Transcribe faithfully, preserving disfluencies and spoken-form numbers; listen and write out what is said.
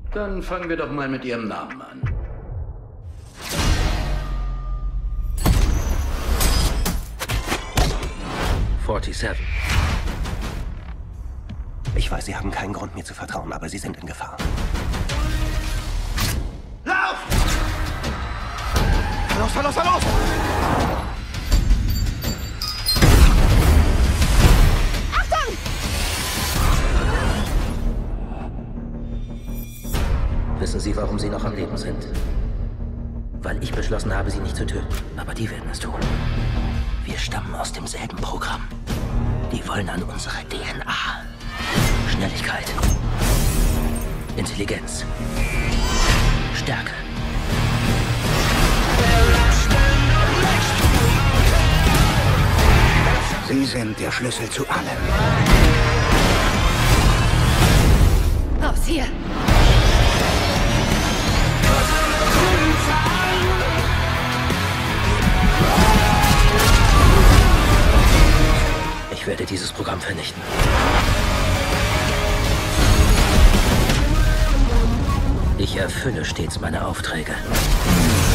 Dann fangen wir doch mal mit Ihrem Namen an. siebenundvierzig. Ich weiß, Sie haben keinen Grund, mir zu vertrauen, aber Sie sind in Gefahr. Lauf! Los, los, los! Achtung! Wissen Sie, warum Sie noch am Leben sind? Weil ich beschlossen habe, Sie nicht zu töten. Aber die werden es tun. Wir stammen aus demselben Programm. Die wollen an unsere D N A. Schnelligkeit. Intelligenz. Stärke. Sie sind der Schlüssel zu allem. Raus hier! Ich werde dieses Programm vernichten. Ich erfülle stets meine Aufträge.